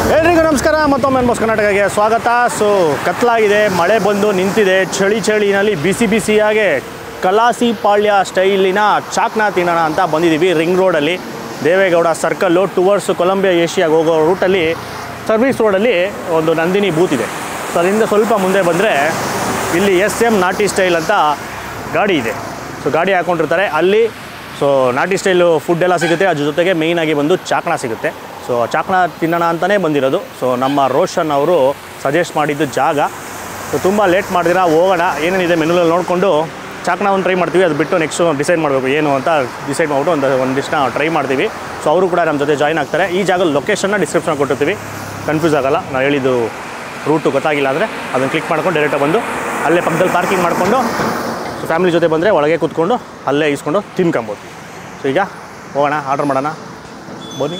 ಎಲ್ರಿಗೂ ನಮಸ್ಕಾರ, ಮತ್ತೊಮ್ಮೆ ನ್ಯೂಸ್ ಕರ್ನಾಟಕಕ್ಕೆ ಸ್ವಾಗತ. ಸೊ ಕತ್ಲಾಗಿದೆ, ಮಳೆ ಬಂದು ನಿಂತಿದೆ, ಚಳಿನಲ್ಲಿ ಬಿಸಿಯಾಗೆ ಕಲಾಸಿಪಾಳ್ಯ ಸ್ಟೈಲಿನ ಚಾಕ್ನ ತಿನ್ನೋಣ ಅಂತ ಬಂದಿದ್ದೀವಿ. ರಿಂಗ್ ರೋಡಲ್ಲಿ ದೇವೇಗೌಡ ಸರ್ಕಲ್ಲು ಟುವರ್ಡ್ಸ್ ಕೊಲಂಬಿಯಾ ಏಷ್ಯಾಗೆ ಹೋಗೋ ರೂಟಲ್ಲಿ ಸರ್ವಿಸ್ ರೋಡಲ್ಲಿ ಒಂದು ನಂದಿನಿ ಬೂತ್ ಇದೆ. ಸೊ ಅದರಿಂದ ಸ್ವಲ್ಪ ಮುಂದೆ ಬಂದರೆ ಇಲ್ಲಿ SM ನಾಟಿ ಸ್ಟೈಲ್ ಅಂತ ಗಾಡಿ ಇದೆ. ಸೊ ಗಾಡಿ ಹಾಕ್ಕೊಂಡಿರ್ತಾರೆ ಅಲ್ಲಿ. ಸೊ ನಾಟಿ ಸ್ಟೈಲು ಫುಡ್ ಎಲ್ಲ ಸಿಗುತ್ತೆ, ಅದ್ರ ಜೊತೆಗೆ ಮೇಯ್ನಾಗಿ ಬಂದು ಚಾಕ್ನ ಸಿಗುತ್ತೆ. ಸೊ ಚಾಕ್ನ ತಿನ್ನೋಣ ಅಂತಲೇ ಬಂದಿರೋದು. ಸೊ ನಮ್ಮ ರೋಷನ್ ಅವರು ಸಜೆಸ್ಟ್ ಮಾಡಿದ್ದು ಜಾಗ. ಸೊ ತುಂಬ ಲೇಟ್ ಮಾಡಿದಿರ, ಹೋಗೋಣ ಏನೇನಿದೆ ಮೆನುನಲ್ಲಿ ನೋಡಿಕೊಂಡು ಚಾಕ್ನ ಒಂದು ಟ್ರೈ ಮಾಡ್ತೀವಿ. ಅದು ಬಿಟ್ಟು ನೆಕ್ಸ್ಟು ಡಿಸೈಡ್ ಮಾಡಬೇಕು ಏನು ಅಂತ ಡಿಸೈಡ್ ಮಾಡಿಬಿಟ್ಟು ಒಂದಿಷ್ಟು ಟ್ರೈ ಮಾಡ್ತೀವಿ. ಸೊ ಅವರು ಕೂಡ ನಮ್ಮ ಜೊತೆ ಜಾಯ್ನ್ ಆಗ್ತಾರೆ. ಈ ಜಾಗದ ಲೊಕೇಶನ್ನ ಡಿಸ್ಕ್ರಿಪ್ಷನ್ ಕೊಟ್ಟಿರ್ತೀವಿ, ಕನ್ಫ್ಯೂಸ್ ಆಗೋಲ್ಲ. ನಾವು ಹೇಳಿದ್ದು ರೂಟು ಗೊತ್ತಾಗಿಲ್ಲ ಅಂದರೆ ಅದನ್ನು ಕ್ಲಿಕ್ ಮಾಡ್ಕೊಂಡು ಡೈರೆಕ್ಟಾಗಿ ಬಂದು ಅಲ್ಲೇ ಪಕ್ಕದಲ್ಲಿ ಪಾರ್ಕಿಂಗ್ ಮಾಡಿಕೊಂಡು ಸೊ ಫ್ಯಾಮಿಲಿ ಜೊತೆ ಬಂದರೆ ಒಳಗೆ ಕೂತ್ಕೊಂಡು ಅಲ್ಲೇ ಇಸ್ಕೊಂಡು ತಿನ್ಕೊಬೋದು. ಸೊ ಈಗ ಹೋಗೋಣ, ಆರ್ಡ್ರ್ ಮಾಡೋಣ, ಬನ್ನಿ.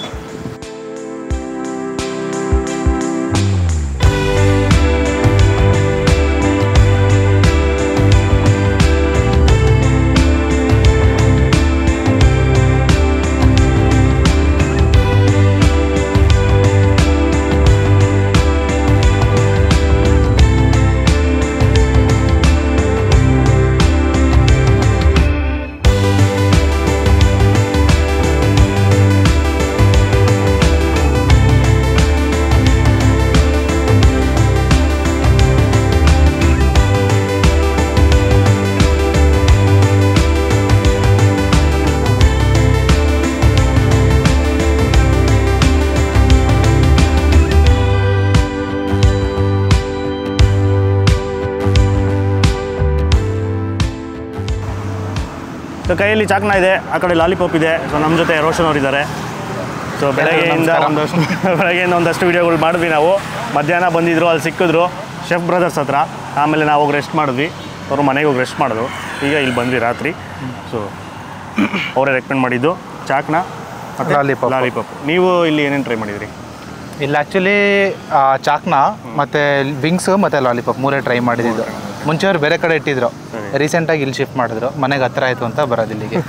ಸೊ ಕೈಯಲ್ಲಿ ಚಾಕ್ನ ಇದೆ, ಆ ಕಡೆ ಲಾಲಿಪಾಪ್ ಇದೆ. ಸೊ ನಮ್ಮ ಜೊತೆ ರೋಷನ್ ಅವರಿದ್ದಾರೆ. ಸೊ ಬೆಳಗ್ಗೆಯಿಂದ ಒಂದಷ್ಟು ವೀಡಿಯೋಗಳು ಮಾಡಿದ್ವಿ ನಾವು. ಮಧ್ಯಾಹ್ನ ಬಂದಿದ್ದರು, ಅಲ್ಲಿ ಸಿಕ್ಕಿದ್ರು ಶೆಫ್ ಬ್ರದರ್ಸ್ ಹತ್ರ. ಆಮೇಲೆ ನಾವು ಹೋಗಿ ರೆಸ್ಟ್ ಮಾಡಿದ್ವಿ, ಅವರು ಮನೆಗೆ ಹೋಗಿ ರೆಸ್ಟ್ ಮಾಡಿದ್ರು. ಈಗ ಇಲ್ಲಿ ಬಂದ್ವಿ ರಾತ್ರಿ. ಸೊ ಅವರೇ ರೆಕಮೆಂಡ್ ಮಾಡಿದ್ದು ಚಾಕ್ನ ಮತ್ತು ಲಾಲಿಪಾಪ್. ನೀವು ಇಲ್ಲಿ ಏನೇನು ಟ್ರೈ ಮಾಡಿದ್ರಿ? ಇಲ್ಲಿ ಆ್ಯಕ್ಚುಲಿ ಚಾಕ್ನ ಮತ್ತು ವಿಂಗ್ಸ್ ಮತ್ತು ಲಾಲಿಪಾಪ್ ಮೂರೇ ಟ್ರೈ ಮಾಡಿದ್ದು. ಮುಂಚೆ ಅವ್ರು ಬೇರೆ ಕಡೆ ಇಟ್ಟಿದ್ರು, ರೀಸೆಂಟಾಗಿ ಇಲ್ಲಿ ಶಿಫ್ಟ್ ಮಾಡಿದ್ರು. ಮನೆಗೆ ಹತ್ತಿರ ಆಯಿತು ಅಂತ ಬರೋದು ಇಲ್ಲಿಗೆ.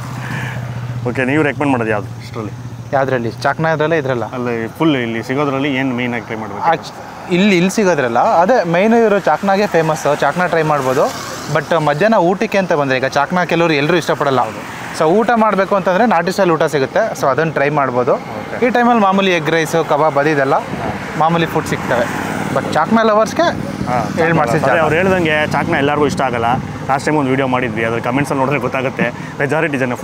ಓಕೆ, ನೀವು ರೆಕಮೆಂಡ್ ಮಾಡೋದು ಯಾವುದು ಇಷ್ಟರಲ್ಲಿ? ಯಾವುದ್ರಲ್ಲಿ? ಚಾಕ್ನ ಇದ್ರಲ್ಲ ಇದ್ರಲ್ಲ ಅಲ್ಲಿ ಫುಲ್ ಇಲ್ಲಿ ಸಿಗೋದ್ರಲ್ಲಿ ಏನು ಮೇಯ್ನಾಗಿ ಟ್ರೈ ಮಾಡಬೇಕು? ಇಲ್ಲಿ ಸಿಗೋದ್ರಲ್ಲ ಅದೇ ಮೇಯ್ನು. ಇವರು ಚಾಕ್ನಾಗೆ ಫೇಮಸ್ಸು, ಚಾಕ್ನ ಟ್ರೈ ಮಾಡ್ಬೋದು. ಬಟ್ ಮಧ್ಯಾಹ್ನ ಊಟಕ್ಕೆ ಅಂತ ಬಂದರೆ ಈಗ ಚಾಕ್ನ ಕೆಲವರು ಎಲ್ಲರೂ ಇಷ್ಟಪಡಲ್ಲ. ಸೊ ಊಟ ಮಾಡಬೇಕು ಅಂತಂದರೆ ನಾಟಿ ಸ್ಟೈಲ್ ಊಟ ಸಿಗುತ್ತೆ. ಸೊ ಅದನ್ನು ಟ್ರೈ ಮಾಡ್ಬೋದು. ಈ ಟೈಮಲ್ಲಿ ಮಾಮೂಲಿ ಎಗ್ ರೈಸು, ಕಬಾಬ್ ಅದಿದೆಲ್ಲ ಮಾಮೂಲಿ ಫುಡ್ ಸಿಗ್ತವೆ. ಬಟ್ ಚಾಕ್ನ ಲವರ್ಸ್ಗೆ ಹೇಳಿ ಮಾಡಿಸಿದ್ದಾರೆ. ಅವ್ರು ಹೇಳ್ದಂಗೆ ಚಾಕ್ನ ಎಲ್ಲರಿಗೂ ಇಷ್ಟ ಆಗಲ್ಲ. ಲಾಸ್ಟ್ ಟೈಮ್ ಒಂದು ವೀಡಿಯೋ ಮಾಡಿದ್ವಿ, ಅದ್ರ ಕಮೆಂಟ್ಸಲ್ಲಿ ನೋಡಿದ್ರೆ ಗೊತ್ತಾಗುತ್ತೆ. ಮೆಜಾರಿಟಿ ಜನ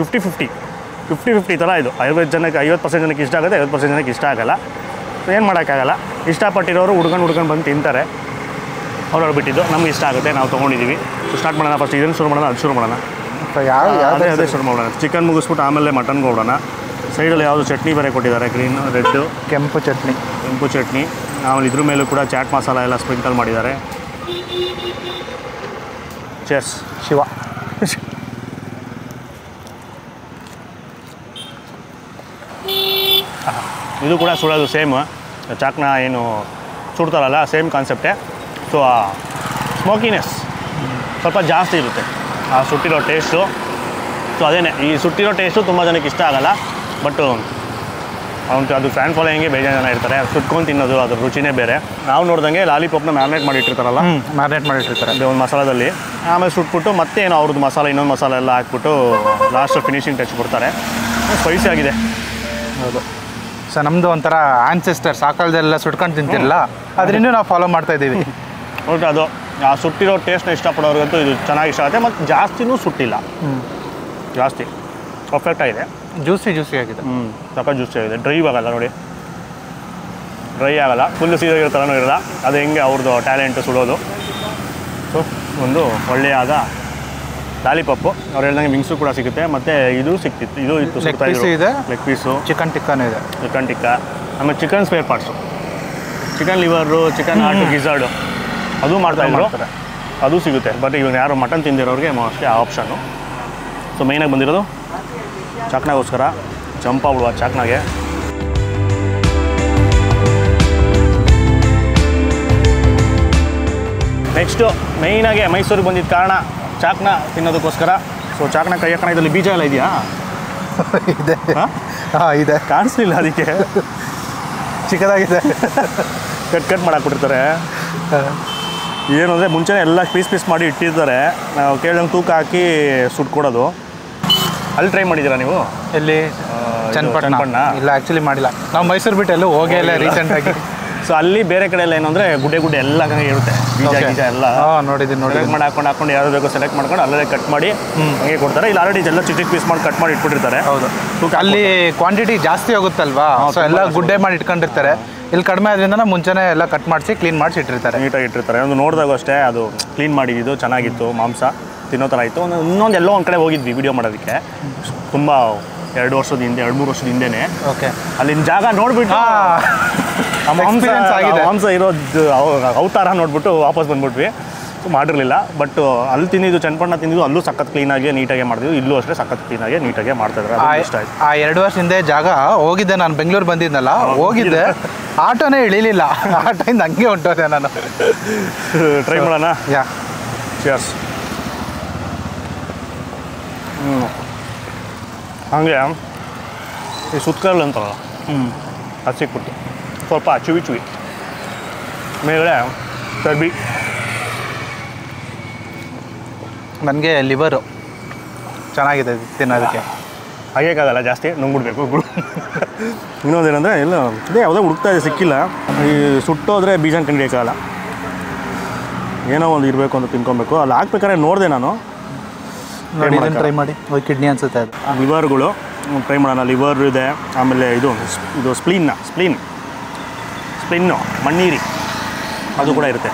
50-50 ಥರ ಇದು. 50% ಜನಕ್ಕೆ ಇಷ್ಟ ಆಗುತ್ತೆ, 50% ಜನಕ್ಕೆ ಇಷ್ಟ ಆಗಲ್ಲ. ಸೊ ಏನು ಮಾಡೋಕ್ಕಾಗಲ್ಲ. ಇಷ್ಟಪಟ್ಟಿರೋರು ಹುಡ್ಕೊಂಡು ಬಂದು ತಿಂತಾರೆ. ಅವ್ರವ್ರು ಬಿಟ್ಟಿದ್ದು ನಮ್ಗೆ ಇಷ್ಟ ಆಗುತ್ತೆ, ನಾವು ತೊಗೊಂಡಿದ್ದೀವಿ. ಸೊ ಸ್ಟಾರ್ಟ್ ಮಾಡೋಣ. ಫಸ್ಟ್ ಇದನ್ನು ಶುರು ಮಾಡೋಣ, ಅದು ಶುರು ಮಾಡೋಣ. ಅದೇ ಶುರು ಮಾಡೋಣ. ಚಿಕನ್ ಮುಗಿಸ್ಬಿಟ್ಟು ಆಮೇಲೆ ಮಟನ್ಗೆ ಹೋಗೋಣ. ಸೈಡಲ್ಲಿ ಯಾವುದು ಚಟ್ನಿ ಬೇರೆ ಕೊಟ್ಟಿದ್ದಾರೆ, ಗ್ರೀನ್ ರೆಡ್ಡು ಕೆಂಪು ಚಟ್ನಿ. ಆಮೇಲೆ ಇದ್ರ ಮೇಲೂ ಕೂಡ ಚಾಟ್ ಮಸಾಲ ಎಲ್ಲ ಸ್ಪ್ರಿಂಕಲ್ ಮಾಡಿದ್ದಾರೆ. ಚೆಸ್ ಶಿವ. ಇದು ಕೂಡ ಸುಡೋದು ಸೇಮ್. ಚಾಕ್ನ ಏನು ಸುಡ್ತಾರಲ್ಲ ಸೇಮ್ ಕಾನ್ಸೆಪ್ಟೇ. ಸೊ ಆ ಸ್ಮೋಕಿನೆಸ್ ಸ್ವಲ್ಪ ಜಾಸ್ತಿ ಇರುತ್ತೆ, ಆ ಸುಟ್ಟಿರೋ ಟೇಸ್ಟು. ಸೊ ಅದೇ ಈ ಸುಟ್ಟಿರೋ ಟೇಸ್ಟು ತುಂಬ ಜನಕ್ಕೆ ಇಷ್ಟ ಆಗಲ್ಲ. ಬಟ್ ಅದು ಫ್ಯಾನ್ ಫಾಲೋಯಿಂಗ್ಗೆ ಬೇಜಾರು ಜನ ಇರ್ತಾರೆ. ಸುಟ್ಕೊಂಡು ತಿನ್ನೋದು ಅದ್ರ ರುಚಿನೇ ಬೇರೆ. ನಾವು ನೋಡ್ದಂಗೆ ಲಾಲಿಪಾಪ್ನ ಮ್ಯಾರಿನೇಟ್ ಮಾಡಿಟ್ಟಿರ್ತಾರಲ್ಲ, ಅದೇ ಒಂದು ಮಸಾಲದಲ್ಲಿ. ಆಮೇಲೆ ಸುಟ್ಬಿಟ್ಟು ಮತ್ತೆ ಏನೋ ಅವ್ರದ್ದು ಮಸಾಲ, ಇನ್ನೊಂದು ಮಸಾಲ ಎಲ್ಲ ಹಾಕ್ಬಿಟ್ಟು ಲಾಸ್ಟ್ ಫಿನಿಶಿಂಗ್ ಟಚ್ ಕೊಡ್ತಾರೆ. ಸ್ಪೈಸಿ ಆಗಿದೆ. ಹೌದು. ಸೊ ನಮ್ಮದು ಒಂಥರ ಆನ್ಸೆಸ್ಟರ್ ಸಾಕಾಲದೆಲ್ಲ ಸುಟ್ಕೊಂಡು ತಿಂತಿರಲ್ಲ, ಅದರಿಂದ ನಾವು ಫಾಲೋ ಮಾಡ್ತಾಯಿದ್ದೀವಿ. ಓಕೆ, ಅದು ಆ ಸುಟ್ಟಿರೋ ಟೇಸ್ಟ್ನ ಇಷ್ಟಪಡೋರಿಗಂತೂ ಇದು ಚೆನ್ನಾಗಿ ಇಷ್ಟ ಆಗುತ್ತೆ. ಮತ್ತು ಜಾಸ್ತಿನೂ ಸುಟ್ಟಿಲ್ಲ, ಜಾಸ್ತಿ ಪರ್ಫೆಕ್ಟಾಗಿದೆ. ಜ್ಯೂಸಿ ಆಗಿದೆ. ಸ್ವಲ್ಪ ಜ್ಯೂಸಿ ಆಗಿದೆ. ಡ್ರೈ ಆಗಲ್ಲ ನೋಡಿ, ಡ್ರೈ ಆಗಲ್ಲ. ಫುಲ್ ಸೀದಾಗಿರೋ ಥರನೂ ಇರಲ್ಲ. ಅದು ಹೆಂಗೆ ಅವ್ರದ್ದು ಟ್ಯಾಲೆಂಟು ಸುಡೋದು. ಸೊ ಒಂದು ಒಳ್ಳೆಯಾದ ಲಾಲಿಪಾಪು. ಅವ್ರು ಹೇಳ್ದಂಗೆ ವಿಂಗ್ಸು ಕೂಡ ಸಿಗುತ್ತೆ. ಮತ್ತು ಇದು ಸಿಕ್ತಿತ್ತು, ಇದು ಇತ್ತು ಇದೆ, ಲೆಗ್ ಪೀಸು, ಚಿಕನ್ ಟಿಕ್ಕಾನೂ ಇದೆ. ಚಿಕನ್ ಟಿಕ್ಕಾ, ಆಮೇಲೆ chicken spare parts, chicken liver, chicken heart, gizzard ಅದು ಮಾಡ್ತಾರೆ. ಅದು ಸಿಗುತ್ತೆ. ಬಟ್ ಇವಾಗ ಯಾರು ಮಟನ್ ತಿಂದಿರೋರಿಗೆ ಮೋಸ್ಟ್ಲಿ ಆ ಆಪ್ಷನ್ನು. ಸೊ ಮೇಯ್ನಾಗಿ ಬಂದಿರೋದು ಚಾಕ್ನಾಗೋಸ್ಕರ ಜಂಪ್ ಆಗ್ಬಿಡುವ ಚಾಕ್ನಾಗೆ. ನೆಕ್ಸ್ಟು ಮೇಯ್ನಾಗೆ ಮೈಸೂರಿಗೆ ಬಂದಿದ್ದ ಕಾರಣ ಚಾಕ್ನ ತಿನ್ನೋದಕ್ಕೋಸ್ಕರ. ಸೊ ಚಾಕ್ನ ಕೈ ಹಾಕೋಣ. ಇದರಲ್ಲಿ ಬೀಜ ಎಲ್ಲ ಇದೆಯಾ? ಇದೆ. ಹಾಂ ಇದೆ. ಕಾಣಿಸ್ಲಿಲ್ಲ ಅದಕ್ಕೆ. ಚಿಕ್ಕದಾಗಿದೆ. ಕಟ್ ಮಾಡಾಕ್ಬಿಟ್ಟಿರ್ತಾರೆ. ಏನು ಅಂದರೆ ಮುಂಚೆನೇ ಎಲ್ಲ ಪೀಸ್ ಮಾಡಿ ಇಟ್ಟಿರ್ತಾರೆ, ನಾವು ಕೇಳ್ದಂಗೆ ತೂಕ ಹಾಕಿ ಸುಟ್ಕೊಡೋದು. ಅಲ್ಲಿ ಟ್ರೈ ಮಾಡಿದ್ದೀರಾ ನೀವು? ಎಲ್ಲಿ? ಚನ್ನಪಟ್ಟಣ? ಇಲ್ಲ, ಆ್ಯಕ್ಚುಲಿ ಮಾಡಿಲ್ಲ. ನಾವು ಮೈಸೂರು ಬಿಟ್ಟು ಎಲ್ಲೂ ಹೋಗೇ ಇಲ್ಲ ರೀಸೆಂಟಾಗಿ. ಸೊ ಅಲ್ಲಿ ಬೇರೆ ಕಡೆ ಎಲ್ಲ ಏನಂದರೆ ಗುಡ್ಡೆ ಎಲ್ಲ ಇರುತ್ತೆ, ಬೀಜ ಎಲ್ಲ ನೋಡಿದ್ದೀನಿ. ಮಾಡಿ ಹಾಕೊಂಡು ಯಾವ್ದು ಬೇಕೋ ಸೆಲೆಕ್ಟ್ ಮಾಡ್ಕೊಂಡು ಅಲ್ಲೇ ಕಟ್ ಮಾಡಿ ಹಂಗೆ ಕೊಡ್ತಾರೆ. ಇಲ್ಲಿ ಆಲ್ರೆಡಿ ಎಲ್ಲ ಚಿಕ್ಕ ಪೀಸ್ ಮಾಡಿ ಕಟ್ ಮಾಡಿ ಇಟ್ಬಿಟ್ಟಿರ್ತಾರೆ. ಹೌದು, ಅಲ್ಲಿ ಕ್ವಾಂಟಿಟಿ ಜಾಸ್ತಿ ಹೋಗುತ್ತಲ್ವಾ, ಸೊ ಎಲ್ಲ ಗುಡ್ಡೆ ಮಾಡಿ ಇಟ್ಕೊಂಡಿರ್ತಾರೆ. ಇಲ್ಲಿ ಕಡಿಮೆ ಆದ್ರಿಂದ ಮುಂಚೆನೇ ಎಲ್ಲ ಕಟ್ ಮಾಡಿಸಿ ಕ್ಲೀನ್ ಮಾಡಿಸಿ ಇಟ್ಟಿರ್ತಾರೆ, ನೀಟಾಗಿ ಇಟ್ಟಿರ್ತಾರೆ. ಒಂದು ನೋಡಿದಾಗ ಅಷ್ಟೇ ಅದು ಕ್ಲೀನ್ ಮಾಡಿದ್ದು ಚೆನ್ನಾಗಿತ್ತು, ಮಾಂಸ ತಿನ್ನೋ ಥರ ಆಯಿತು. ಇನ್ನೊಂದು ಎಲ್ಲೋ ಒಂದು ಕಡೆ ಹೋಗಿದ್ವಿ ವಿಡಿಯೋ ಮಾಡೋದಕ್ಕೆ, ತುಂಬ 2 ವರ್ಷದ ಹಿಂದೆ, 2-3 ವರ್ಷದ ಹಿಂದೆನೇ. ಓಕೆ, ಅಲ್ಲಿನ ಜಾಗ ನೋಡ್ಬಿಟ್ಟು ಮಾಂಸ ಇರೋದು ಅವತಾರ ನೋಡ್ಬಿಟ್ಟು ವಾಪಸ್ ಬಂದ್ಬಿಟ್ವಿ. ಮಾಡಿರಲಿಲ್ಲ. ಬಟ್ ಅಲ್ಲಿ ತಿಂದಿದ್ದು, ಚನ್ನಪಟ್ಟಣ ತಿಂದಿದ್ದು, ಅಲ್ಲೂ ಸಖತ್ ಕ್ಲೀನಾಗಿ ನೀಟಾಗೆ ಮಾಡ್ತಿದ್ವಿ. ಇಲ್ಲೂ ಅಷ್ಟೇ ಸಖತ್ ಕ್ಲೀನಾಗಿ ನೀಟಾಗೆ ಮಾಡ್ತಾಯಿದ್ರು. ಇಷ್ಟ ಆಯ್ತು. ಆ 2 ವರ್ಷ ಹಿಂದೆ ಜಾಗ ಹೋಗಿದ್ದೆ ನಾನು, ಬೆಂಗಳೂರು ಬಂದಿದ್ನಲ್ಲ, ಹೋಗಿದ್ದೆ, ಆಟೋನೇ ಇಳಿಲಿಲ್ಲ. ಆಟೋಯಿಂದ ಹಂಗೆ ಹೊಂಟೋದೆ ನಾನು. ಟ್ರೈ ಮಾಡೋಣ. Yeah, cheers. ಹಾಗೆ ಈ ಸುತ್ತಕರ್ಲ್ ಅಂತಾರಲ್ಲ, ಅದು ಸಿಕ್ಬಿಟ್ಟು ಸ್ವಲ್ಪ ಚುವಿ ಮೇಲೆ ಚರ್ಬಿ. ನನಗೆ ಲಿವರು ಚೆನ್ನಾಗಿದೆ ತಿನ್ನೋದಕ್ಕೆ. ಹಾಗೇಕಾಗಲ್ಲ, ಜಾಸ್ತಿ ನುಂಗ್ಬಿಡ್ಬೇಕು. ಇನ್ನೊಂದೇನಂದರೆ ಎಲ್ಲ ಇದೇ ಯಾವುದೋ ಹುಡುಕ್ತಾ ಇದೆ, ಸಿಕ್ಕಿಲ್ಲ. ಈ ಸುಟ್ಟೋದ್ರೆ ಬೀಜನ ಕಂಡಿಡಿಯೋಕ್ಕಾಗಲ್ಲ, ಏನೋ ಒಂದು ಇರಬೇಕು ಅಂತ ತಿನ್ಕೊಬೇಕು. ಅಲ್ಲಿ ಹಾಕ್ಬೇಕಾದ್ರೆ ನೋಡಿದೆ ನಾನು. ಟ್ರೈ ಮಾಡಿ. ಕಿಡ್ನಿ ಅನ್ಸುತ್ತೆ ಅದು. ಲಿವರ್ಗಳು ಟ್ರೈ ಮಾಡೋಣ. ಲಿವರ್ ಇದೆ, ಆಮೇಲೆ ಇದು ಸ್ಪ್ಲಿನ್ನು ಮಣ್ಣೀರಿ ಅದು ಕೂಡ ಇರುತ್ತೆ.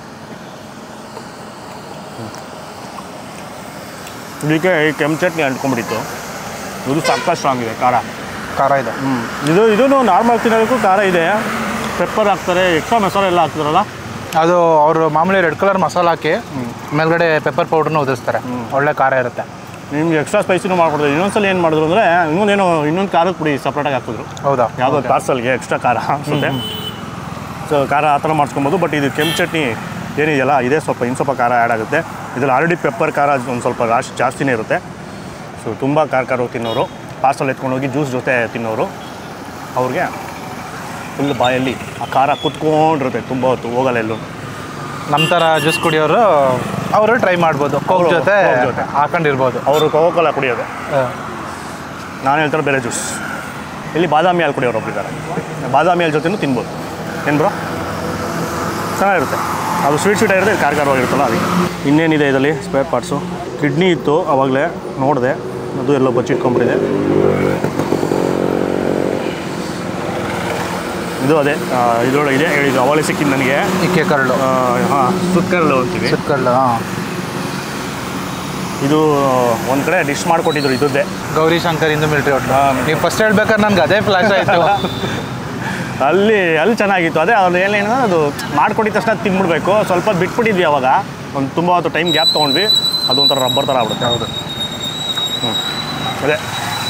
ಇದಕ್ಕೆ ಈ ಕೆಂಪು ಚಟ್ನಿ ಅಂಟ್ಕೊಂಡ್ಬಿಟ್ಟಿತ್ತು. ಇದು ಸಾಕಷ್ಟು ಸ್ಟ್ರಾಂಗ್ ಇದೆ, ಖಾರ ಇದೆ. ಇದೂ ನಾರ್ಮಲ್ ತಿನ್ನೋದಕ್ಕೂ ಖಾರ ಇದೆ. ಪೆಪ್ಪರ್ ಹಾಕ್ತಾರೆ, ಎಕ್ಸ್ಟ್ರಾ ಮಸಾಲೆ ಎಲ್ಲ ಹಾಕ್ತಾರಲ್ಲ, ಅದು ಅವರು ಮಾಮೂಲಿ ರೆಡ್ ಕಲರ್ ಮಸಾಲ ಹಾಕಿ ಮೇಲ್ಗಡೆ ಪೆಪ್ಪರ್ ಪೌಡ್ರನ್ನ ಉದಿಸ್ತಾರೆ. ಒಳ್ಳೆ ಖಾರ ಇರುತ್ತೆ. ನಿಮ್ಗೆ ಎಕ್ಸ್ಟ್ರಾ ಸ್ಪೈಸಿನೂ ಮಾಡ್ಕೊಡ್ತಾರೆ. ಇನ್ನೊಂದ್ಸಲ ಏನು ಮಾಡಿದ್ರು ಅಂದರೆ ಇನ್ನೊಂದು ಖಾರದ ಪುಡಿ ಸಪ್ರೇಟಾಗಿ ಹಾಕಿದ್ರು. ಹೌದಾ? ಯಾವುದೋ ಪಾರ್ಸಲ್ಗೆ ಎಕ್ಸ್ಟ್ರಾ ಖಾರ ಅನಿಸುತ್ತೆ. ಸೊ ಖಾರ ಆ ಥರ ಮಾಡ್ಕೊಬೋದು. ಬಟ್ ಇದು ಕೆಂಪು ಚಟ್ನಿ ಏನಿದೆಯಲ್ಲ, ಇದೇ ಸ್ವಲ್ಪ ಖಾರ ಆ್ಯಡ್ ಆಗುತ್ತೆ. ಇದರಲ್ಲಿ ಆಲ್ರೆಡಿ ಪೆಪ್ಪರ್ ಖಾರ ಒಂದು ಸ್ವಲ್ಪ ಜಾಸ್ತಿನೇ ಇರುತ್ತೆ. ಸೊ ತುಂಬ ಖಾರ ತಿನ್ನೋರು, ಪಾರ್ಸಲ್ ಎತ್ಕೊಂಡೋಗಿ ಜ್ಯೂಸ್ ಜೊತೆ ತಿನ್ನೋರು, ಅವ್ರಿಗೆ ಫುಲ್ ಬಾಯಲ್ಲಿ ಆ ಖಾರ ಕುತ್ಕೊಂಡಿರುತ್ತೆ ತುಂಬ ಹೊತ್ತು, ಹೋಗಲ್ಲ ಎಲ್ಲೂ. ನಮ್ಮ ಥರ ಜ್ಯೂಸ್ ಕುಡಿಯೋರು ಅವರು ಟ್ರೈ ಮಾಡ್ಬೋದು. ಕೋಕ್ ಜೊತೆ ಹಾಕೊಂಡಿರ್ಬೋದು. ಅವರು ಕೋಕೋಲ ಕುಡಿಯೋದು. ನಾನು ಹೇಳ್ತಾರೆ ಬೇರೆ ಜ್ಯೂಸ್. ಇಲ್ಲಿ ಬಾದಾಮಿ ಹಾಲು ಕುಡಿಯೋರು ಒಬ್ಬರಿದ್ದಾರೆ. ಬಾದಾಮಿ ಹಾಲು ಜೊತೆನೂ ತಿನ್ಬೋದು. ಏನು ಬ್ರೋ, ಚೆನ್ನಾಗಿರುತ್ತೆ. ಅದು ಸ್ವೀಟ್ ಆಗಿರುತ್ತೆ, ಖಾರವಾಗಿರುತ್ತಲ್ಲ ಅದಕ್ಕೆ. ಇನ್ನೇನಿದೆ ಇದರಲ್ಲಿ ಸ್ಪೇರ್ ಪಾರ್ಟ್ಸು? ಕಿಡ್ನಿ ಇತ್ತು ಆವಾಗಲೇ ನೋಡಿದೆ, ಅದು ಎಲ್ಲ ಬಚ್ಚಿಟ್ಕೊಂಡ್ಬಿಟ್ಟಿದೆ. ಇದು ಅದೇ ಇದರೊಳಗೆ ಇದೆ ಹೇಳಿದ್ದು, ಅವಲೇ ಸಿಕ್ಕಿದ್ದು ನನಗೆ. ಇಕ್ಕೆ ಕರಳು. ಹಾಂ, ಸುತ್ತಕರಳು ಅಂತೀವಿ. ಸುತ್ತಕರಳು. ಹಾಂ, ಇದು ಒಂದು ಕಡೆ ಡಿಶ್ ಮಾಡಿಕೊಟ್ಟಿದ್ರು ಇದದ್ದೇ, ಗೌರಿ ಶಂಕರ್ ಇಂದು ಮಿಲ್ಟ್ರಿ ಹೋಟ್ಲು. ನೀವು ಫಸ್ಟ್ ಹೇಳ್ಬೇಕಾದ್ರೆ ನನಗೆ ಅದೇ ಫ್ಲಾಶ್ ಆಯಿತು. ಅಲ್ಲಿ ಚೆನ್ನಾಗಿತ್ತು. ಅದೇ ಅವ್ರು ಏನೇನೋ ಅದು ಮಾಡಿಕೊಟ್ಟಿದ ತಕ್ಷಣ ತಿನ್ಬಿಡ್ಬೇಕು. ಸ್ವಲ್ಪ ಬಿಟ್ಬಿಟ್ಟಿದ್ವಿ ಅವಾಗ, ಒಂದು ತುಂಬ ಹೊತ್ತು ಟೈಮ್ ಗ್ಯಾಪ್ ತೊಗೊಂಡ್ವಿ. ಅದೊಂಥರ ರಬ್ಬರ್ ಥರ ಆಗ್ಬಿಡುತ್ತೆ. ಹೌದು. ಅದೇ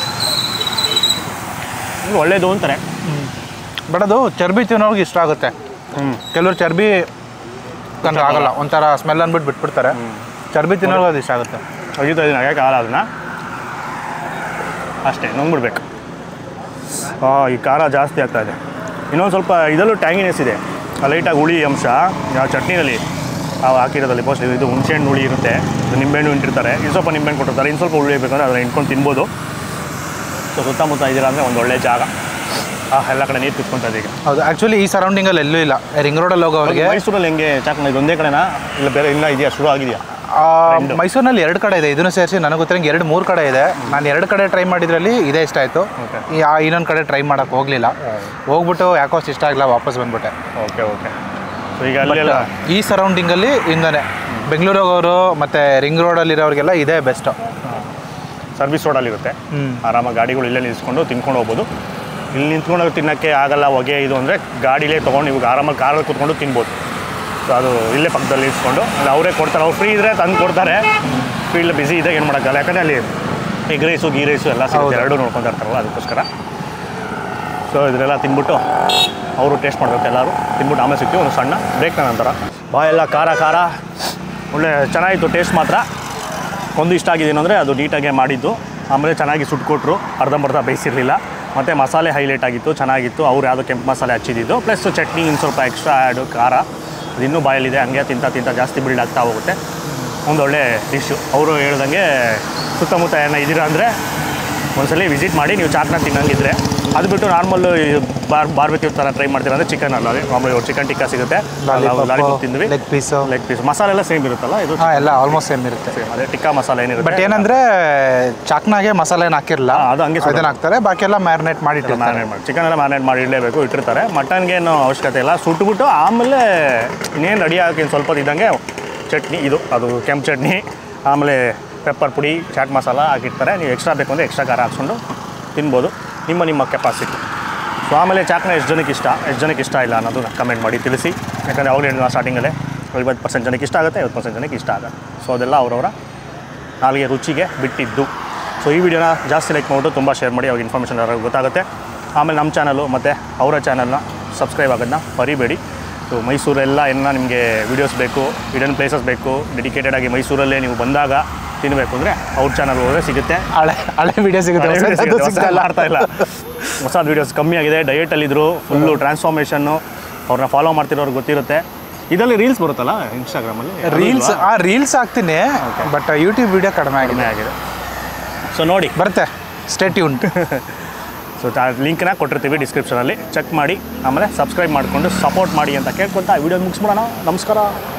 ಒಳ್ಳೇದು ಅಂತಾರೆ. ಬಟ್ ಅದು ಚರ್ಬಿ ತಿನ್ನೋರ್ಗೆ ಇಷ್ಟ ಆಗುತ್ತೆ. ಕೆಲವರು ಚರ್ಬಿ ಕಂಡ್ರೆ ಆಗಲ್ಲ, ಒಂಥರ ಸ್ಮೆಲ್ ಅಂದ್ಬಿಟ್ಟು ಬಿಟ್ಬಿಡ್ತಾರೆ. ಚರ್ಬಿ ತಿನ್ನೋರ್ಗೆ ಅದು ಇಷ್ಟ ಆಗುತ್ತೆ. ಅಜಿತ ಇದನ್ನ ಹಾಗಾಗಲ್ಲ, ಅದನ್ನು ಅಷ್ಟೇ ನುಂಗ್ಬಿಡ್ಬೇಕು. ಈ ಖಾರ ಜಾಸ್ತಿ ಆಗ್ತಾಯಿದೆ. ಇನ್ನೊಂದು ಸ್ವಲ್ಪ ಇದರಲ್ಲೂ ಟ್ಯಾಂಗಿನೆಸ್ ಇದೆ, ಲೈಟಾಗಿ ಹುಳಿ ಅಂಶ. ಯಾವ ಚಟ್ನಿನಲ್ಲಿ ಹಾಕಿರೋದಲ್ಲಿ ಮೋಸ್ಟ್ಲಿ ಇದು ಹುಣಸೆಹಣ್ಣು ಹುಳಿ ಇರುತ್ತೆ, ನಿಂಬೆಹಣ್ಣು ಇಟ್ಟಿರ್ತಾರೆ. ಇನ್ನು ಸ್ವಲ್ಪ ನಿಂಬೆಹಣ್ಣು ಕೊಟ್ಟಿರ್ತಾರೆ. ಇನ್ನು ಸ್ವಲ್ಪ ಹುಳಿ ಬೇಕಂದ್ರೆ ಅದನ್ನು ಇಟ್ಕೊಂಡು ತಿನ್ಬೋದು. ಸೊ ಸುತ್ತಮುತ್ತ ಇದ್ದೀರಾ ಅಂದರೆ ಒಂದು ಒಳ್ಳೆ ಜಾಗ. ಎಲ್ಲ ಕಡೆ ನೀರು ಕುತ್ಕೊತಾ ಇದೆ ಈಗ. ಹೌದು, ಆ್ಯಕ್ಚುಲಿ ಈ ಸರೌಂಡಿಂಗಲ್ಲಿ ಎಲ್ಲೂ ಇಲ್ಲ. ರಿಂಗ್ ರೋಡಲ್ಲಿ ಹೋಗೋರಿಗೆ. ಮೈಸೂರಲ್ಲಿ ಹೆಂಗೆ ಚಾಕ್ನ ಇದೊಂದೇ ಕಡೆನಾ ಇಲ್ಲ ಬೇರೆ ಇನ್ನೂ ಇದೆಯಾ, ಶುರು ಆಗಿದೆಯಾ? ಮೈಸೂರಿನಲ್ಲಿ 2 ಕಡೆ ಇದೆ. ಇದನ್ನು ಸೇರಿಸಿ ನನಗೆ ಗೊತ್ತಿರಂಗೆ 2-3 ಕಡೆ ಇದೆ. ನಾನು 2 ಕಡೆ ಟ್ರೈ ಮಾಡಿದ್ರಲ್ಲಿ ಇದೇ ಇಷ್ಟ ಆಯಿತು. ಇನ್ನೊಂದು ಕಡೆ ಟ್ರೈ ಮಾಡೋಕ್ಕೆ ಹೋಗಲಿಲ್ಲ. ಹೋಗ್ಬಿಟ್ಟು ಯಾಕೋ ಇಷ್ಟ ಆಗಿಲ್ಲ, ವಾಪಸ್ ಬಂದ್ಬಿಟ್ಟೆ. ಓಕೆ. ಸೊ ಈಗ ಅಲ್ಲೆಲ್ಲ ಈ ಸರೌಂಡಿಂಗಲ್ಲಿ ಇಂದನೇ ಬೆಂಗಳೂರು ಹೋಗೋರು ಮತ್ತು ರಿಂಗ್ ರೋಡಲ್ಲಿರೋರಿಗೆಲ್ಲ ಇದೇ ಬೆಸ್ಟು. ಸರ್ವಿಸ್ ರೋಡಲ್ಲಿರುತ್ತೆ, ಆರಾಮಾಗಿ ಗಾಡಿಗಳು ಇಲ್ಲೇ ನಿಲ್ಲಿಸ್ಕೊಂಡು ತಿನ್ಕೊಂಡು ಹೋಗ್ಬೋದು. ಇಲ್ಲಿ ನಿಂತ್ಕೊಂಡು ತಿನ್ನೋಕ್ಕೆ ಆಗಲ್ಲ, ಹೊಗೆ ಇದು ಅಂದರೆ ಗಾಡಿಲೇ ತೊಗೊಂಡು ಇವಾಗ ಆರಾಮಾಗಿ ಕಾರಲ್ಲಿ ಕೂತ್ಕೊಂಡು ತಿನ್ಬೋದು. ಸೊ ಅದು ಇಲ್ಲೇ ಪಕ್ಕದಲ್ಲಿ ಇಸ್ಕೊಂಡು ಅವರೇ ಕೊಡ್ತಾರೆ. ಅವ್ರು ಫ್ರೀ ಇದ್ದರೆ ತಂದು ಕೊಡ್ತಾರೆ. ಫೀಲ್ಡ್ ಬಿಸಿ ಇದ್ದಾಗ ಏನು ಮಾಡೋಕ್ಕಲ್ಲ, ಯಾಕಂದರೆ ಅಲ್ಲಿ ಎಗ್ ರೈಸು ಗೀ ರೈಸು ಎಲ್ಲ ಸಿಗುತ್ತೆ, ಎರಡೂ ನೋಡ್ಕೊತಾ ಇರ್ತಾರಲ್ಲ ಅದಕ್ಕೋಸ್ಕರ. ಸೊ ಇದನ್ನೆಲ್ಲ ತಿನ್ಬಿಟ್ಟು ಅವರು ಟೇಸ್ಟ್ ಮಾಡಬೇಕು, ಎಲ್ಲರೂ ತಿನ್ಬಿಟ್ಟು ಆಮೇಲೆ ಸಿಗ್ತೀವಿ ಒಂದು ಸಣ್ಣ ಬ್ರೇಕ್ನ ನಂತರ. ಬಾಯೆಲ್ಲ ಖಾರ ಒಳ್ಳೆ ಚೆನ್ನಾಗಿತ್ತು. ಟೇಸ್ಟ್ ಮಾತ್ರ ಒಂದು ಇಷ್ಟ ಆಗಿದೆ ಏನಂದರೆ ಅದು ನೀಟಾಗೆ ಮಾಡಿದ್ದು. ಆಮೇಲೆ ಚೆನ್ನಾಗಿ ಸುಟ್ಕೊಟ್ರು, ಅರ್ಧಂಬರ್ಧ ಬೇಯಿಸಿರಲಿಲ್ಲ. ಮತ್ತು ಮಸಾಲೆ ಹೈಲೈಟ್ ಆಗಿತ್ತು, ಚೆನ್ನಾಗಿತ್ತು. ಅವ್ರು ಯಾವುದೋ ಕೆಂಪು ಮಸಾಲೆ ಹಚ್ಚಿದ್ದು, ಪ್ಲಸ್ ಚಟ್ನಿ ಇನ್ನು ಸ್ವಲ್ಪ ಎಕ್ಸ್ಟ್ರಾ ಆ್ಯಡು, ಖಾರ ಅದು ಇನ್ನೂ ಬಾಯಲ್ಲಿದೆ. ಹಂಗೆ ತಿಂತ ಜಾಸ್ತಿ ಬಿಲ್ಡ್ ಆಗ್ತಾ ಹೋಗುತ್ತೆ. ಒಂದೊಳ್ಳೆ ಡಿಶ್ಶು. ಅವರು ಹೇಳ್ದಂಗೆ ಸುತ್ತಮುತ್ತ ಏನೋ ಇದ್ದೀರಾ ಅಂದರೆ ಒಂದ್ಸಲ ವಿಸಿಟ್ ಮಾಡಿ ನೀವು ಚಾಕ್ನಾಥ್ ತಿನ್ನಂಗಿದ್ರೆ. ಅದು ಬಿಟ್ಟು ನಾರ್ಮಲ್ಲು ಬಾರ್ಬೆಕ್ಯೂ ಥರ ಟ್ರೈ ಮಾಡ್ತೀರಾ ಅಂದರೆ ಚಿಕನ್ ಅಲ್ಲ, ಅದೇ ಮಾಮೂಲಿ ಚಿಕನ್ ಟಿಕ್ಕಾ ಸಿಗುತ್ತೆ, ಲಾಲಿಪಾಪ್ ತಿಂದ್ವಿ. ಲೆಗ್ ಪೀಸ್ ಮಸಾಲೆ ಎಲ್ಲ ಸೇಮ್ ಇರುತ್ತಲ್ಲ ಇದು? ಎಲ್ಲ ಆಲ್ಮೋಸ್ಟ್ ಸೇಮ್ ಇರುತ್ತೆ. ಅದೇ ಟಿಕ್ಕಾ ಮಸಾಲೆ ಏನಿರುತ್ತೆ. ಬಟ್ ಏನಂದರೆ ಚಾಕ್ನಾಗೆ ಮಸಾಲೆ ಏನು ಹಾಕಿರಲ್ಲ, ಅದು ಹಂಗೆ ಅದನ್ನು ಹಾಕ್ತಾರೆ. ಬಾಕಿ ಎಲ್ಲ ಮ್ಯಾರಿನೇಟ್ ಮಾಡಿ ಚಿಕನ್ ಎಲ್ಲ ಮ್ಯಾರಿನೇಟ್ ಮಾಡಿ ಇಡಲೇಬೇಕು, ಇಟ್ಟಿರ್ತಾರೆ. ಮಟನ್ಗೆ ಏನು ಅವಶ್ಯಕತೆ ಇಲ್ಲ. ಸುಟ್ಬಿಟ್ಟು ಆಮೇಲೆ ಇನ್ನೇನು ರೆಡಿ ಆಗಿ ಸ್ವಲ್ಪ ಇದ್ದಂಗೆ ಚಟ್ನಿ, ಅದು ಕೆಂಪು ಚಟ್ನಿ, ಆಮೇಲೆ ಪೆಪ್ಪರ್ ಪುಡಿ, ಚಾಟ್ ಮಸಾಲ ಹಾಕಿರ್ತಾರೆ. ನೀವು ಎಕ್ಸ್ಟ್ರಾ ಬೇಕು ಅಂದರೆ ಎಕ್ಸ್ಟ್ರಾ ಖಾರ ಹಾಕ್ಸ್ಕೊಂಡು ತಿನ್ಬೋದು, ನಿಮ್ಮ ಕೆಪಾಸಿಟಿ. ಸೊ ಆಮೇಲೆ ಚಾಕ್ನ ಎಷ್ಟು ಜನಕ್ಕೆ ಇಷ್ಟ ಇಲ್ಲ ಅನ್ನೋದು ಕಮೆಂಟ್ ಮಾಡಿ ತಿಳಿಸಿ. ಯಾಕಂದರೆ ಅವ್ರು ಹೇಳಿದ ಸ್ಟಾರ್ಟಿಂಗಲ್ಲೇ 50% ಜನಕ್ಕೆ ಇಷ್ಟ ಆಗುತ್ತೆ, 50% ಜನಕ್ಕೆ ಇಷ್ಟ ಆಗುತ್ತೆ. ಸೊ ಅದೆಲ್ಲ ಅವರವರ ನಾಲ್ಗೆ ರುಚಿಗೆ ಬಿಟ್ಟಿದ್ದು. ಸೊ ಈ ವಿಡಿಯೋನ ಜಾಸ್ತಿ ಲೈಕ್ ಮಾಡಿಬಿಟ್ಟು ತುಂಬ ಶೇರ್ ಮಾಡಿ, ಅವ್ರಿಗೆ ಇನ್ಫಾರ್ಮೇಷನ್ ಎಲ್ಲರಿಗೂ ಗೊತ್ತಾಗುತ್ತೆ. ಆಮೇಲೆ ನಮ್ಮ ಚಾನಲು ಮತ್ತು ಅವರ ಚಾನಲ್ನ ಸಬ್ಸ್ಕ್ರೈಬ್ ಆಗೋದನ್ನ ಮರಿಬೇಡಿ. ಸೊ ಮೈಸೂರೆಲ್ಲ ಏನನ್ನ ನಿಮಗೆ ವೀಡಿಯೋಸ್ ಬೇಕು, ಹಿಡನ್ ಪ್ಲೇಸಸ್ ಬೇಕು, ಡೆಡಿಕೇಟೆಡ್ ಆಗಿ ಮೈಸೂರಲ್ಲೇ ನೀವು ಬಂದಾಗ ತಿನ್ನಬೇಕು ಅಂದರೆ ಅವ್ರ ಚಾನಲ್ ಹೋದರೆ ಸಿಗುತ್ತೆ. ಹಳೆ ವೀಡಿಯೋ ಸಿಗುತ್ತೆ, ಮಾಡ್ತಾ ಇಲ್ಲ. ಹೊಸ ವೀಡಿಯೋಸ್ ಕಮ್ಮಿ ಆಗಿದೆ. ಡಯಟಲ್ಲಿದ್ದರು, ಫುಲ್ಲು ಟ್ರಾನ್ಸ್ಫಾರ್ಮೇಷನ್ನು. ಅವ್ರನ್ನ ಫಾಲೋ ಮಾಡ್ತಿರೋರು ಗೊತ್ತಿರುತ್ತೆ. ಇದರಲ್ಲಿ ರೀಲ್ಸ್ ಬರುತ್ತಲ್ಲ ಇನ್ಸ್ಟಾಗ್ರಾಮಲ್ಲಿ, ರೀಲ್ಸ್ ಹಾಕ್ತೀನಿ, ಬಟ್ ಯೂಟ್ಯೂಬ್ ವೀಡಿಯೋ ಕಡಿಮೆ ಆಗಿದೆ. ಸೊ ನೋಡಿ, ಬರುತ್ತೆ, ಸ್ಟೇ ಟ್ಯೂನ್. ಸೊ ಲಿಂಕ್ನ ಕೊಟ್ಟಿರ್ತೀವಿ ಡಿಸ್ಕ್ರಿಪ್ಷನಲ್ಲಿ, ಚೆಕ್ ಮಾಡಿ. ಆಮೇಲೆ ಸಬ್ಸ್ಕ್ರೈಬ್ ಮಾಡಿಕೊಂಡು ಸಪೋರ್ಟ್ ಮಾಡಿ ಅಂತ ಕೇಳ್ಕೊತಾ ವಿಡಿಯೋ ಮುಗಿಸ್ಬಿಡೋಣ. ನಮಸ್ಕಾರ.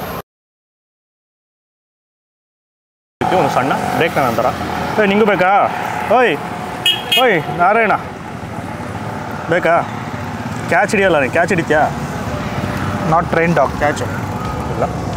ಒಂದು ಸಣ್ಣ ಬ್ರೇಕ್ ನಂತರ ನಿಂಗೂ ಬೇಕಾ? ಓಯ್ ನಾರಾಯಣ ಬೇಕಾ? ಕ್ಯಾಚ್ ಹಿಡಿಯಲ್ಲ, ಕ್ಯಾಚ್ ಹಿಡಿತ್ಯಾ? Not train dog. ಕ್ಯಾಚ್ ಇಲ್ಲ.